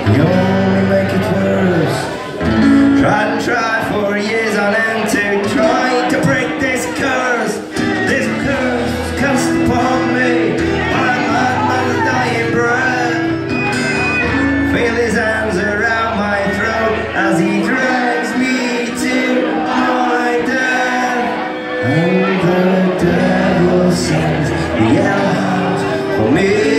You only make it worse. Tried and tried for years on end to try to break this curse. This curse cast upon me by a madman's dying breath. Feel his hands around my throat as he drags me to my death. And the devil sings the yell for me.